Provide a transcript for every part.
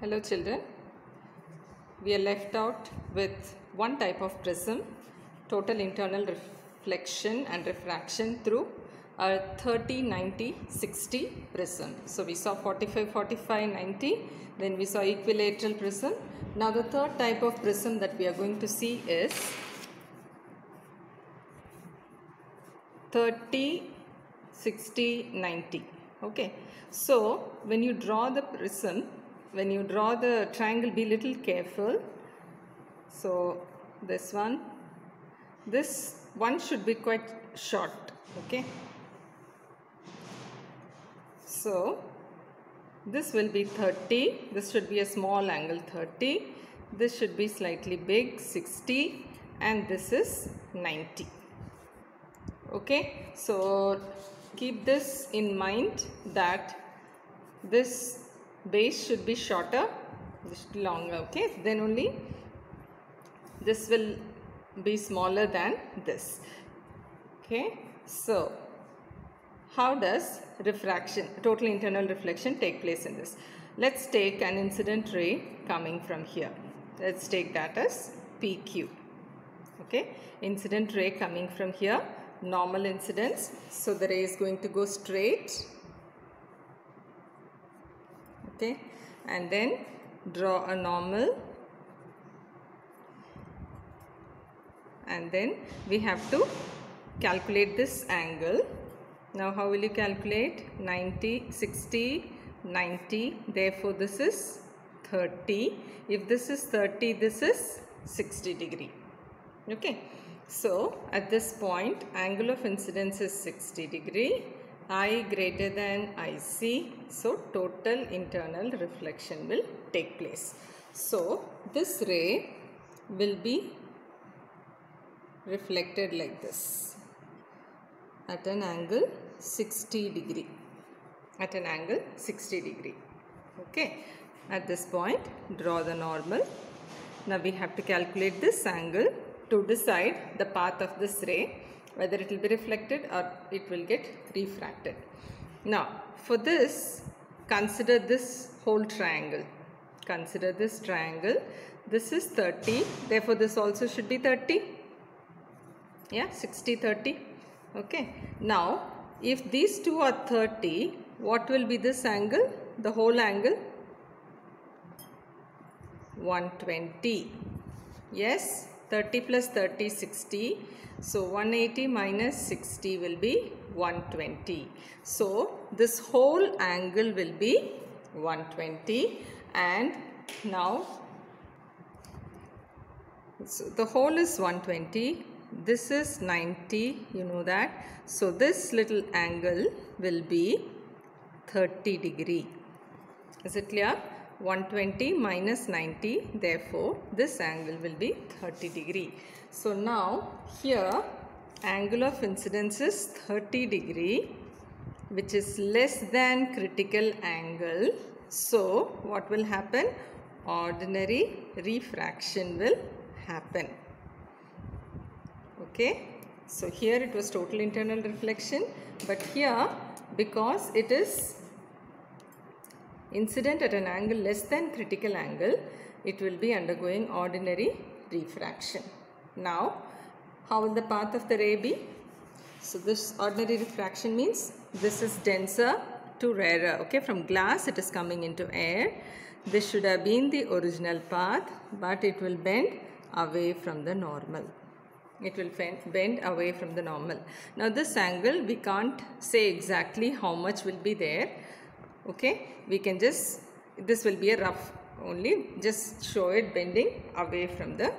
Hello children, we are left out with one type of prism, total internal reflection and refraction through a 30, 90, 60 prism. So we saw 45, 45, 90, then we saw equilateral prism. Now the third type of prism that we are going to see is 30, 60, 90. Okay, so when you draw the prism, when you draw the triangle, be little careful. So this one should be quite short. Okay, so this will be 30, this should be a small angle 30, this should be slightly big 60, and this is 90. Okay, so keep this in mind that this base should be shorter, this should be longer. Okay, then only this will be smaller than this. Okay, so how does refraction, total internal reflection, take place in this? Let's take an incident ray coming from here. Let's take that as PQ. Okay, incident ray coming from here, normal incidence. So the ray is going to go straight. Okay, and then draw a normal, and then we have to calculate this angle. Now how will you calculate? 90, 60, 90, therefore this is 30. If this is 30, this is 60 degree. Okay, so at this point angle of incidence is 60 degree, I greater than IC, so total internal reflection will take place. So this ray will be reflected like this at an angle 60 degree, at an angle 60 degree. Okay, at this point draw the normal. Now we have to calculate this angle to decide the path of this ray, whether it will be reflected or it will get refracted. Now for this, consider this whole triangle. Consider this triangle. This is 30, therefore this also should be 30. Yeah, 60, 30. Okay, now if these two are 30, what will be this angle? The whole angle? 120. Yes, 30 plus 30, 60. So 180 minus 60 will be 120. So this whole angle will be 120, and now so the whole is 120. This is 90, you know that. So this little angle will be 30 degree. Is it clear? 120 minus 90, therefore this angle will be 30 degree. So now here angle of incidence is 30 degree, which is less than critical angle. So what will happen? Ordinary refraction will happen. Okay, so here it was total internal reflection, but here because it is incident at an angle less than critical angle, it will be undergoing ordinary refraction. Now how will the path of the ray be? So this ordinary refraction means this is denser to rarer. Okay, from glass it is coming into air. This should have been the original path, but it will bend away from the normal. It will bend away from the normal. Now this angle we can't say exactly how much will be there. Okay, we can just, this will be a rough only, just show it bending away from the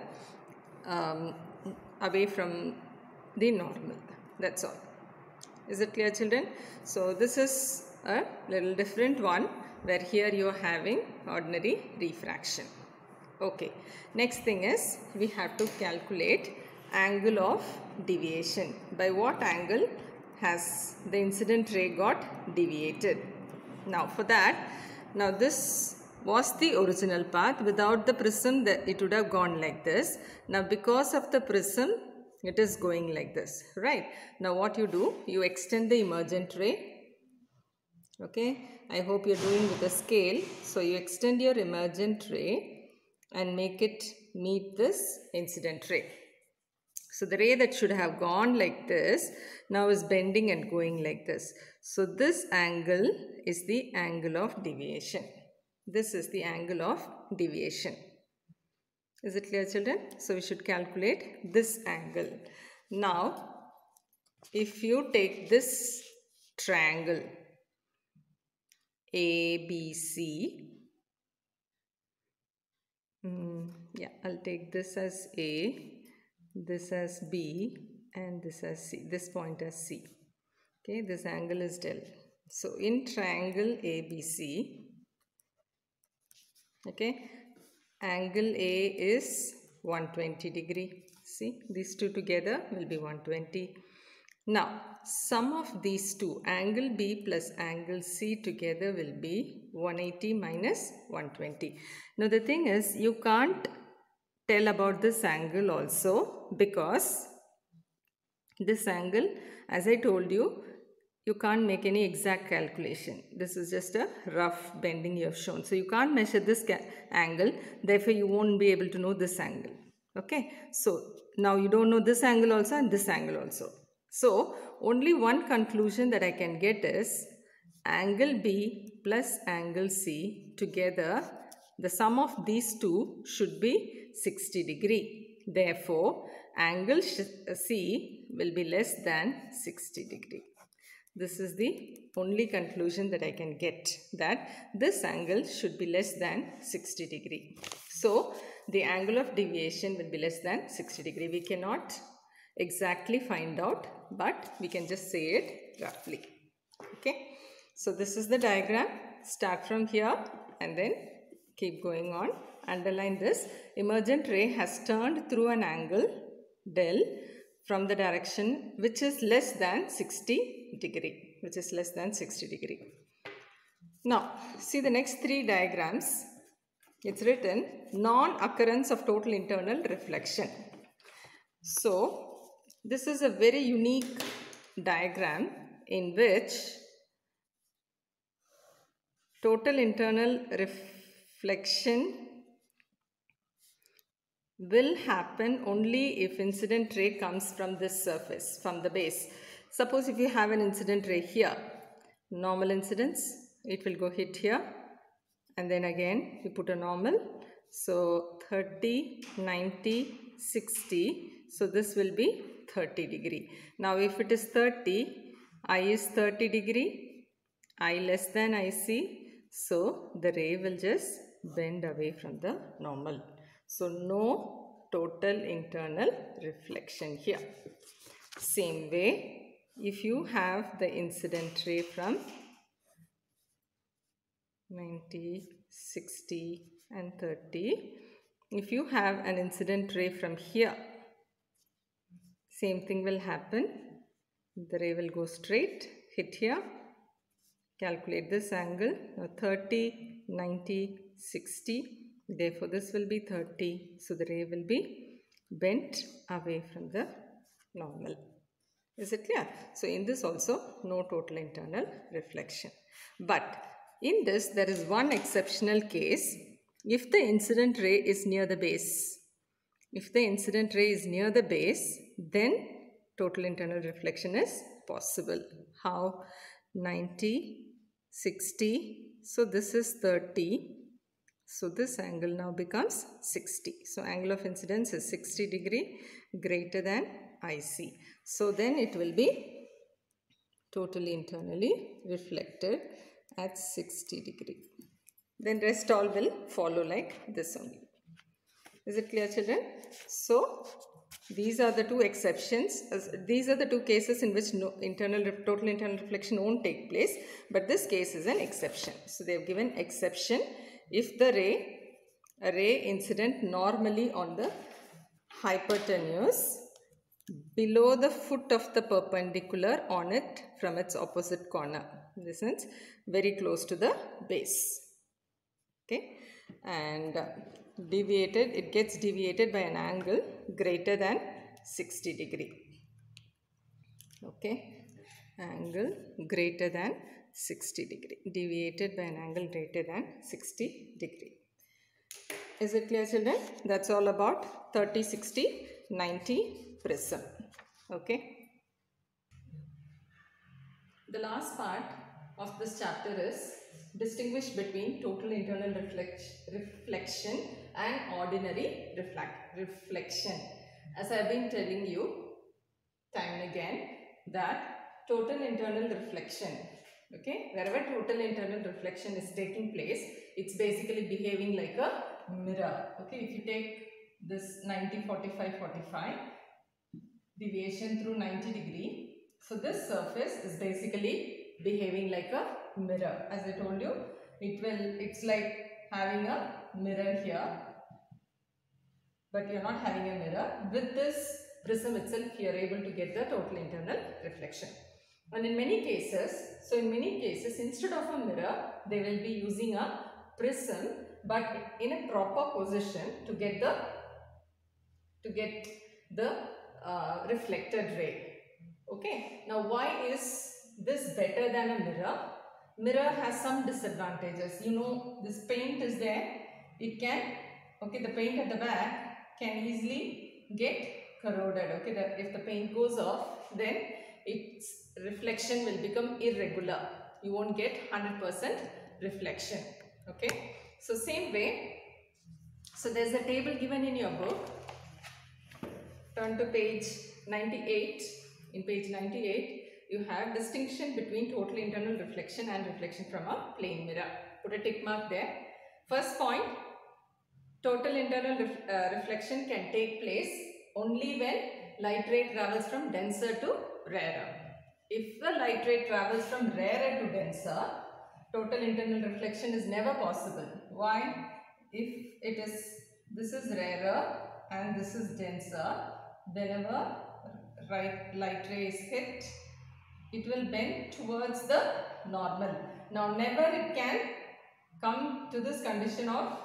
normal. That's all. Is it clear, children? So this is a little different one, where here you are having ordinary refraction. Okay, next thing is we have to calculate angle of deviation. By what angle has the incident ray got deviated? Now for that, now this was the original path. Without the prism, it would have gone like this. Now because of the prism, it is going like this, right? Now what you do, you extend the emergent ray Okay, I hope you're doing with a scale. So you extend your emergent ray and make it meet this incident ray. So the ray that should have gone like this now is bending and going like this. So this angle is the angle of deviation. This is the angle of deviation. Is it clear, children? So we should calculate this angle. Now, if you take this triangle ABC, yeah, I'll take this as A, this as B, and this as C, this point as C. Okay, this angle is del. So in triangle ABC, okay, angle A is 120 degree. See, these two together will be 120. Now, sum of these two, angle B plus angle C together will be 180 minus 120. Now, the thing is, you can't tell about this angle also, because this angle, as I told you, you can't make any exact calculation. This is just a rough bending you have shown. So you can't measure this angle. Therefore, you won't be able to know this angle. Okay. So now you don't know this angle also and this angle also. So only one conclusion that I can get is angle B plus angle C together, the sum of these two should be 60 degree. Therefore, angle C will be less than 60 degree. This is the only conclusion that I can get, that this angle should be less than 60 degree. So, the angle of deviation will be less than 60 degree. We cannot exactly find out, but we can just say it roughly. Okay. So, this is the diagram. Start from here and then keep going on. Underline this. Emergent ray has turned through an angle del from the direction which is less than 60 degree. Which is less than 60 degree. Now, see the next three diagrams. It's written non-occurrence of total internal reflection. So, this is a very unique diagram in which total internal reflection will happen only if incident ray comes from this surface, from the base. Suppose if you have an incident ray here, normal incidence, it will go hit here and then again you put a normal. So 30, 90, 60. So this will be 30 degree. Now if it is 30, I is 30 degree, I less than IC. So the ray will just bend away from the normal. So no total internal reflection here. Same way, if you have the incident ray from 90, 60 and 30, if you have an incident ray from here, same thing will happen. The ray will go straight, hit here, calculate this angle. Now 30, 90, 60. Therefore, this will be 30. So, the ray will be bent away from the normal. Is it clear? So, in this also, no total internal reflection. But in this, there is one exceptional case. If the incident ray is near the base, if the incident ray is near the base, then total internal reflection is possible. How? 90, 60. So, this is 30. So, this angle now becomes 60. So, angle of incidence is 60 degree greater than IC. So, then it will be totally internally reflected at 60 degree. Then rest all will follow like this only. Is it clear, children? So, these are the two exceptions. These are the two cases in which total internal reflection won't take place. But this case is an exception. So, they have given exception if the a ray incident normally on the hypotenuse below the foot of the perpendicular on it from its opposite corner. In this sense, very close to the base. Okay, and deviated, it gets deviated by an angle greater than 60 degree. Okay, angle greater than 60 degree, deviated by an angle greater than 60 degree. Is it clear, children? That's all about 30, 60, 90 prism. Okay. The last part of this chapter is distinguish between total internal reflection and ordinary reflection. As I have been telling you time and again that total internal reflection, okay, wherever total internal reflection is taking place, it's basically behaving like a mirror. Okay, if you take this 90, 45, 45 deviation through 90 degree, so this surface is basically behaving like a mirror. As I told you, it's like having a mirror here, but you're not having a mirror. With this prism itself, you are able to get the total internal reflection. And in many cases, instead of a mirror, they will be using a prism, but in a proper position to get the reflected ray. Okay. Now, why is this better than a mirror? Mirror has some disadvantages. You know, this paint is there. It can, okay, the paint at the back can easily get corroded. Okay, if the paint goes off, then its reflection will become irregular. You won't get 100% reflection. Okay. So, same way, so there is a table given in your book. Turn to page 98. In page 98, you have distinction between total internal reflection and reflection from a plane mirror. Put a tick mark there. First point, total internal reflection can take place only when light ray travels from denser to rarer. If the light ray travels from rarer to denser, total internal reflection is never possible. Why? If this is rarer and this is denser, whenever light ray is hit, it will bend towards the normal. Now, never it can come to this condition of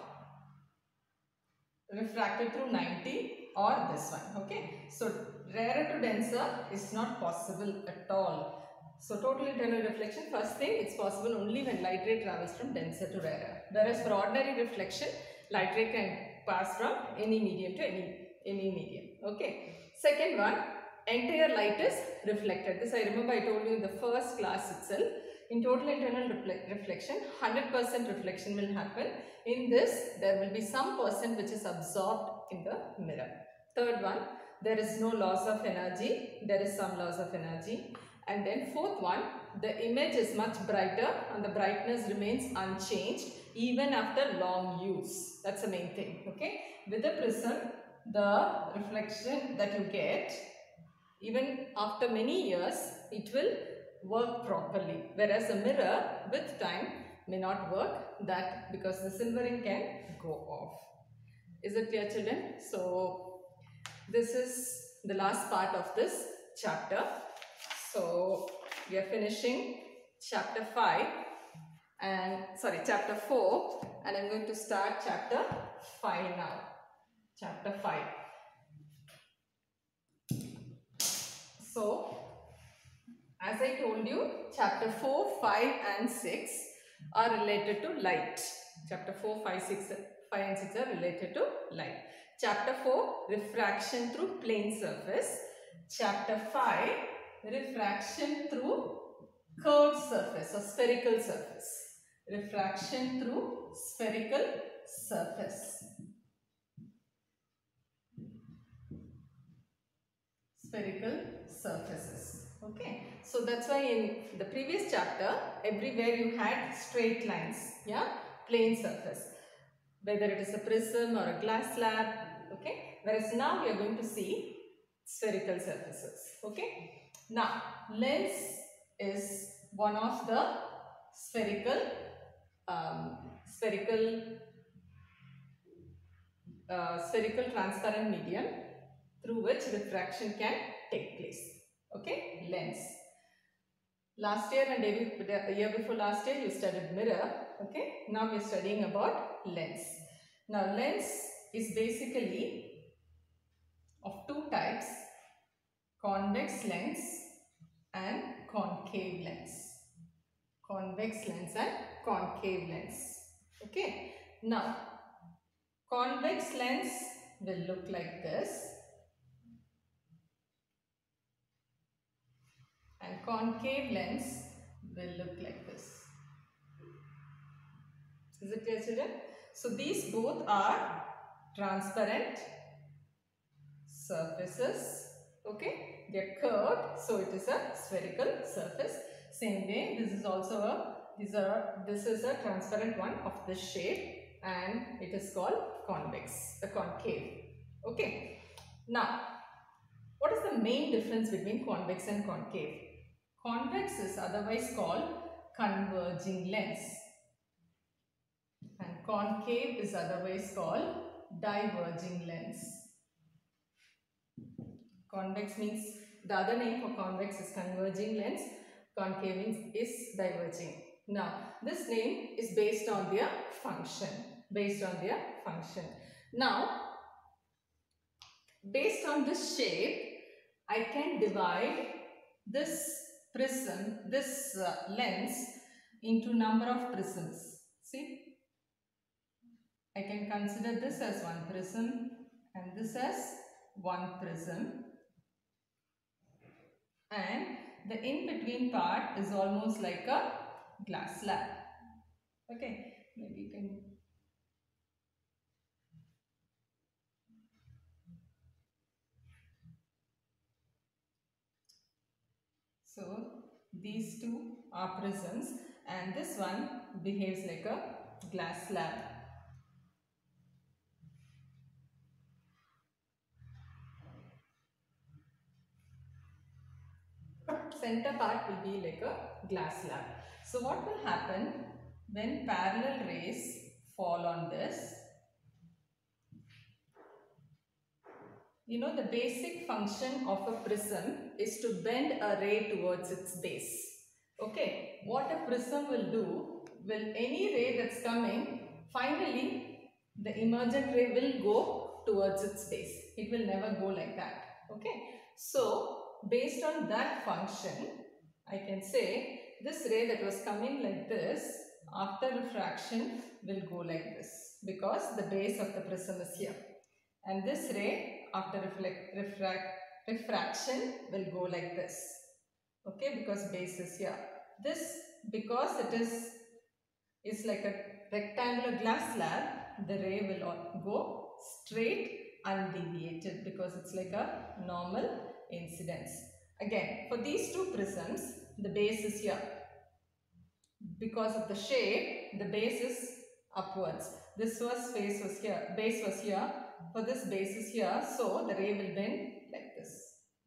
refracted through 90 or this one. Okay. So, rarer to denser is not possible at all. So, total internal reflection, first thing, it's possible only when light ray travels from denser to rarer. Whereas for ordinary reflection, light ray can pass from any medium to any medium. Okay. Second one, entire light is reflected. This I remember I told you in the first class itself. In total internal reflection, 100% reflection will happen. In this, there will be some percent which is absorbed in the mirror. Third one, there is no loss of energy. There is some loss of energy. And then fourth one, the image is much brighter and the brightness remains unchanged even after long use. That's the main thing. Okay. With the prism, the reflection that you get, even after many years, it will work properly. Whereas a mirror with time may not work that because the silvering can go off. Is it clear, children? So, this is the last part of this chapter. So, we are finishing chapter 5 and chapter 4, and I am going to start chapter 5 now. Chapter 5. So, as I told you, chapter 4, 5 and 6 are related to light. Chapter 4, 5, 6 and 6 are related to light. Chapter 4, refraction through plane surface. Chapter 5, refraction through curved surface or spherical surface. Refraction through spherical surface. Spherical surfaces. Okay. So that's why in the previous chapter, everywhere you had straight lines. Yeah. Plane surface. Whether it is a prism or a glass slab. Okay. Whereas now we are going to see spherical surfaces. Okay. Now, lens is one of the spherical transparent medium through which refraction can take place. Okay, lens. Last year and the year before last year you studied mirror. Okay, now we are studying about lens. Now, lens is basically of two types: convex lens and concave lens. convex lens and concave lens. Okay. Now, convex lens will look like this and concave lens will look like this. Is it clear, children? So these both are transparent surfaces. Okay, they are curved, so it is a spherical surface. Same way, this is also a this is a transparent one of this shape, and it is called convex, a concave. Okay. Now, what is the main difference between convex and concave? Convex is otherwise called converging lens, and concave is otherwise called diverging lens. Convex means, the other name for convex is converging lens, concave means is diverging. Now, this name is based on their function. Now, based on this shape, I can divide this prism, this lens into number of prisms. See, I can consider this as one prism and this as one prism, and the in-between part is almost like a glass slab. Okay, maybe you can. So these two are prisms and this one behaves like a glass slab. Center part will be like a glass slab. So what will happen when parallel rays fall on this? You know, the basic function of a prism is to bend a ray towards its base. Okay, what a prism will do, any ray that's coming, finally the emergent ray will go towards its base. It will never go like that. Okay, so based on that function, I can say this ray that was coming like this, after refraction will go like this, because the base of the prism is here. And this ray after refraction will go like this. Okay, because base is here. This, because it is like a rectangular glass slab, the ray will go straight undeviated because it's like a normal incidence. Again, for these two prisms, the base is here. Because of the shape, the base is upwards. This base was here. For this base is here, so the ray will bend like this.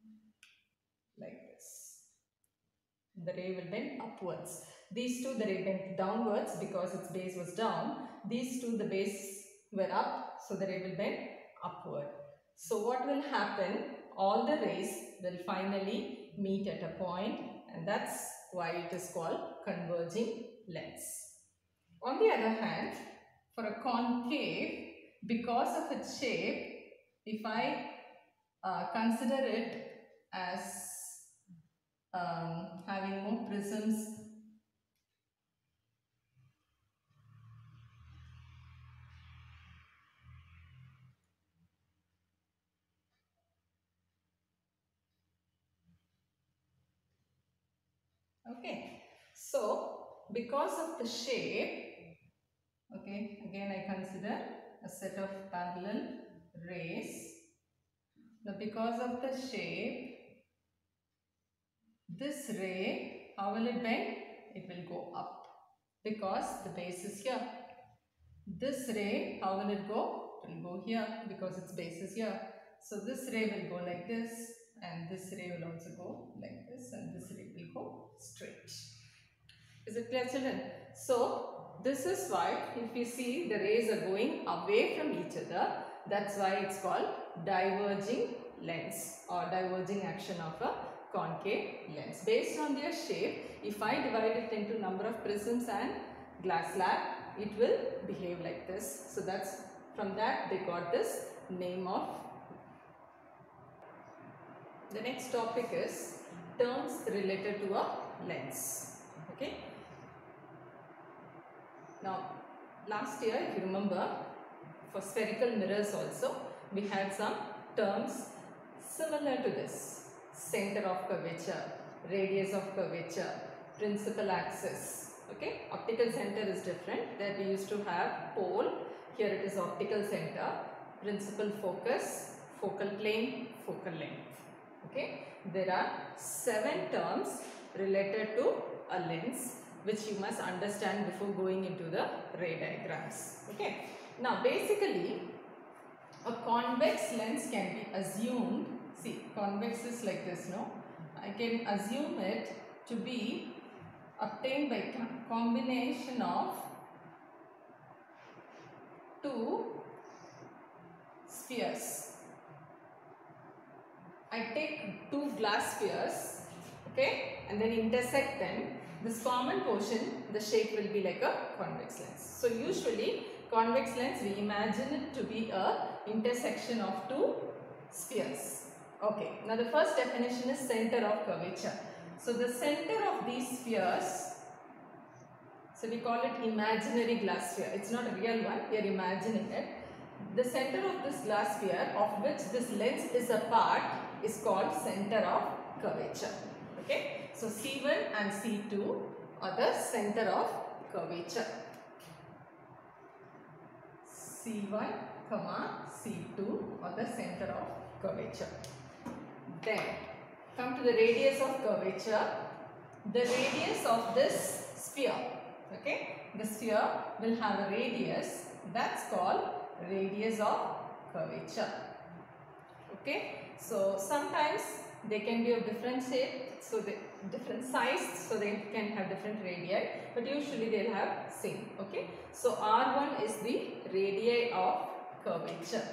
The ray will bend upwards. These two, the ray bent downwards because its base was down. These two, the base were up, so the ray will bend upward. So what will happen? All the rays will finally meet at a point, and that's why it is called converging lens. On the other hand, for a concave, because of its shape, if I consider it as having more prisms, okay, so because of the shape, okay, again I consider a set of parallel rays. Now because of the shape, this ray, how will it bend? It will go up because the base is here. This ray, how will it go? It will go here because its base is here. So this ray will go like this, and this ray will also go like this, and this ray will go straight. Is it clear, children? So this is why, if you see, the rays are going away from each other. That's why it's called diverging lens or diverging action of a concave lens. Based on their shape, if I divide it into number of prisms and glass slab, it will behave like this. So that's, from that they got this name of. The next topic is terms related to a lens. Okay. Now, last year, if you remember, for spherical mirrors also, we had some terms similar to this. Center of curvature, radius of curvature, principal axis. Okay, optical center is different. There we used to have pole. Here it is optical center, principal focus, focal plane, focal length. Okay, there are 7 terms related to a lens which you must understand before going into the ray diagrams. Okay, now basically a convex lens can be assumed. See, convex is like this, no? I can assume it to be obtained by combination of 2 spheres. I take 2 glass spheres, okay, and then intersect them. This common portion, the shape will be like a convex lens. So usually convex lens, we imagine it to be a intersection of 2 spheres. Okay, now the first definition is center of curvature. So the center of these spheres, so we call it imaginary glass sphere. It's not a real one, we are imagining it. The center of this glass sphere, of which this lens is a part, is called center of curvature. Okay, so C1 and C2 are the center of curvature. C1, C2 are the center of curvature. Then come to the radius of curvature. The radius of this sphere, okay, the sphere will have a radius, that's called radius of curvature. Okay, so sometimes they can be of different shape, so they different size, so they can have different radii, but usually they'll have same. Okay, so R1 is the radii of curvature.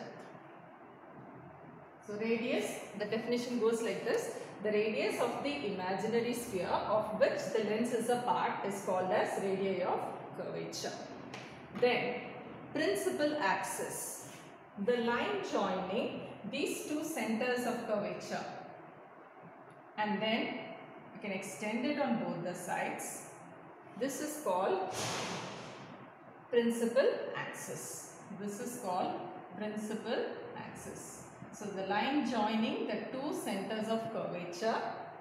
So radius, the definition goes like this: the radius of the imaginary sphere of which the lens is a part is called as radii of curvature. Then principal axis, the line joining these 2 centers of curvature, and then you can extend it on both the sides. This is called principal axis. This is called principal axis. So the line joining the 2 centers of curvature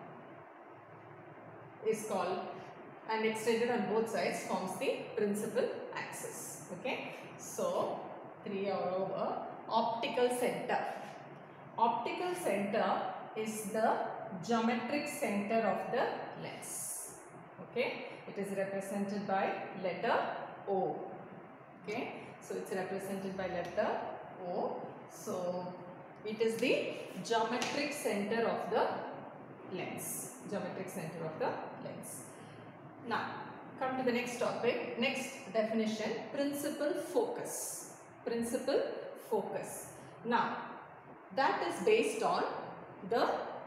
is called, and extended on both sides forms the principal axis. Okay, so 3 are over. Optical center. Optical center is the geometric center of the lens. Okay, it is represented by letter O. Okay, so it's represented by letter O. So it is the geometric center of the lens. Geometric center of the lens. Now come to the next topic. Next definition: principal focus. Principal focus. Now that is based on the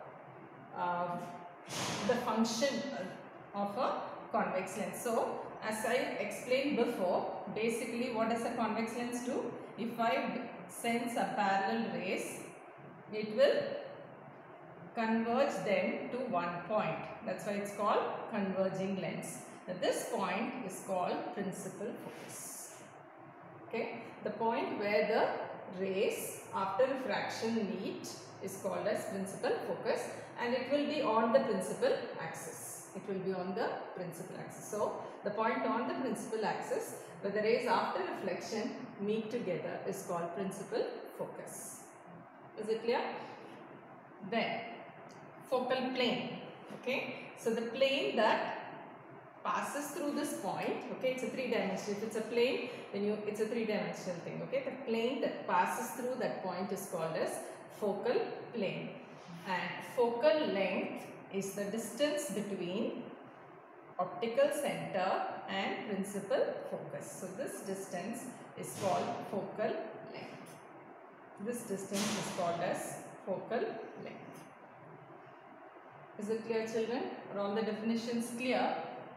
function of a convex lens. So as I explained before, basically what does a convex lens do? If I send a parallel rays, it will converge them to one point. That's why it's called converging lens. Now this point is called principal focus. Okay, the point where the rays after refraction meet is called as principal focus, and it will be on the principal axis. It will be on the principal axis. So the point on the principal axis where the rays after reflection meet together is called principal focus. Is it clear? Then focal plane. Okay, so the plane that passes through this point, okay, it's a 3-dimensional. If it's a plane, then it's a 3-dimensional thing. Okay, the plane that passes through that point is called as focal plane, and focal length is the distance between optical center and principal focus. So this distance is called focal length. This distance is called as focal length. Is it clear, children? Are all the definitions clear?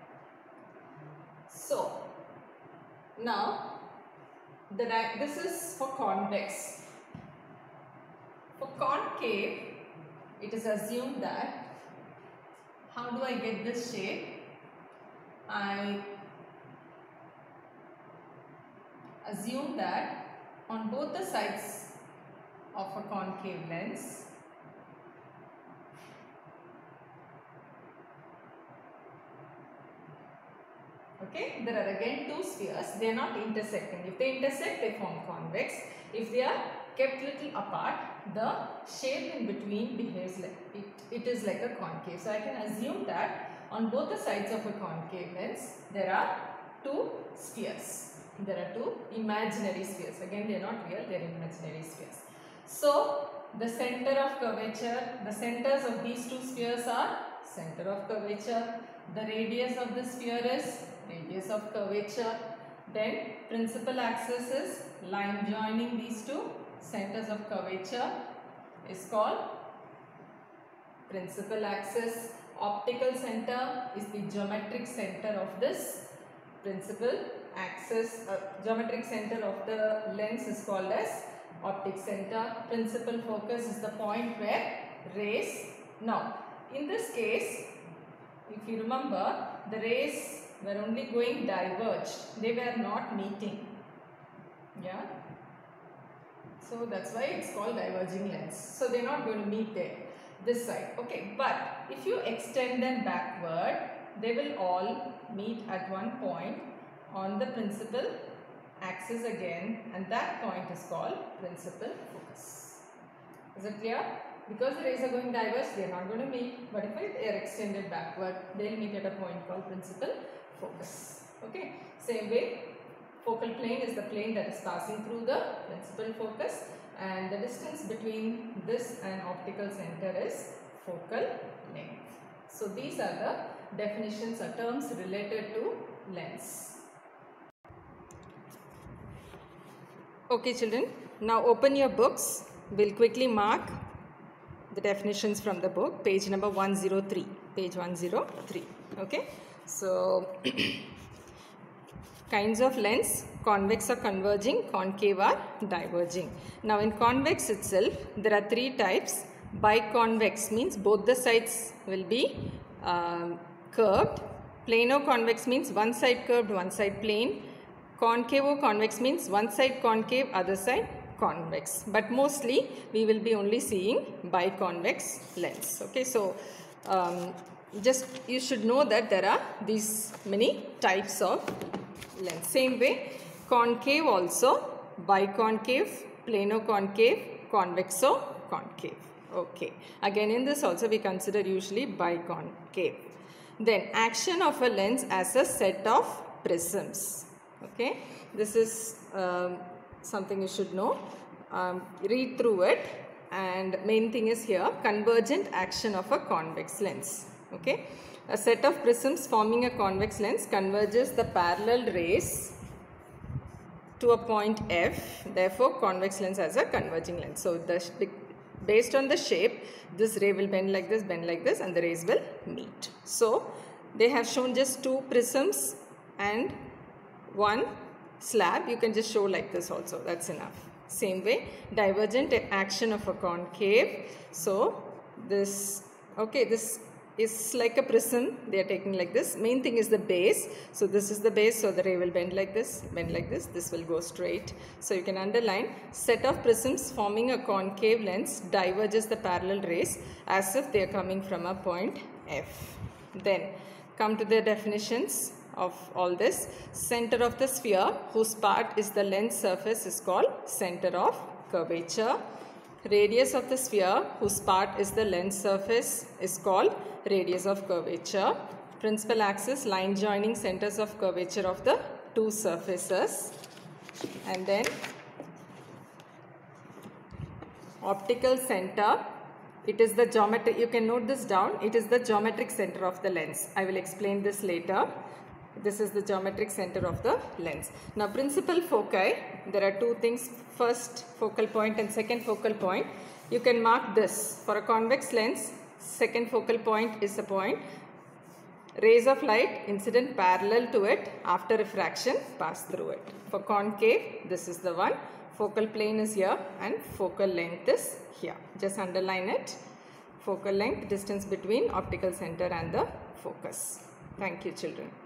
So now this is for convex. For concave, it is assumed that, how do I get this shape? I assume that on both the sides of a concave lens, okay, there are again two spheres. They are not intersecting. If they intersect, they form convex. If they are kept little apart, the shape in between behaves like it is like a concave. So I can assume that on both the sides of a concave lens, there are two spheres. There are two imaginary spheres. Again, they are not real, they are imaginary spheres. So the center of curvature, the centers of these two spheres are center of curvature. The radius of the sphere is radius of curvature. Then principal axis is line joining these two centers of curvature is called principal axis. Optical center is the geometric center of this principal axis. Geometric center of the lens is called as optic center. Principal focus is the point where rays. Now in this case, if you remember, the rays were only going diverged. They were not meeting. Yeah. So that's why it's called diverging lens. So they're not going to meet there, this side. Okay. But if you extend them backward, they will all meet at one point on the principal axis again, and that point is called principal focus. Is it clear? Because the rays are going diverged, they are not going to meet, but if they are extended backward, they will meet at a point called principal focus. Okay. Same way, focal plane is the plane that is passing through the principal focus, and the distance between this and optical center is focal length. So these are the definitions or terms related to lens. Okay children, now open your books. We'll quickly mark the definitions from the book, page number 103, page 103. Okay, so kinds of lens: convex or converging, concave or diverging. Now in convex itself, there are three types. Biconvex means both the sides will be curved. Plano-convex means one side curved, one side plane. Concavo-convex means one side concave, other side convex. But mostly we will be only seeing biconvex lens. Okay, so just you should know that there are these many types of lens. Same way, concave also, biconcave, plano-concave, convexo-concave. Okay, again in this also we consider usually biconcave. Then action of a lens as a set of prisms. Okay, this is something you should know. Read through it, and main thing is here, convergent action of a convex lens. Okay, a set of prisms forming a convex lens converges the parallel rays to a point F. Therefore convex lens has a converging lens. So based on the shape, this ray will bend like this, and the rays will meet. So they have shown just two prisms and one slab. You can just show like this also, that's enough. Same way, divergent action of a concave. So this, okay, this is like a prism. They are taking like this. Main thing is the base. So this is the base, so the ray will bend like this, this will go straight. So you can underline, set of prisms forming a concave lens diverges the parallel rays as if they are coming from a point F. Then come to the definitions of all this. Center of the sphere, whose part is the lens surface, is called center of curvature. Radius of the sphere, whose part is the lens surface, is called radius of curvature. Principal axis, line joining centers of curvature of the two surfaces. And then optical center, it is the geometric, you can note this down, it is the geometric center of the lens. I will explain this later. This is the geometric center of the lens. Now principal foci, there are two things, first focal point and second focal point. You can mark this. For a convex lens, second focal point is the point. Rays of light incident parallel to it, after refraction pass through it. For concave, this is the one. Focal plane is here and focal length is here. Just underline it. Focal length, distance between optical center and the focus. Thank you children.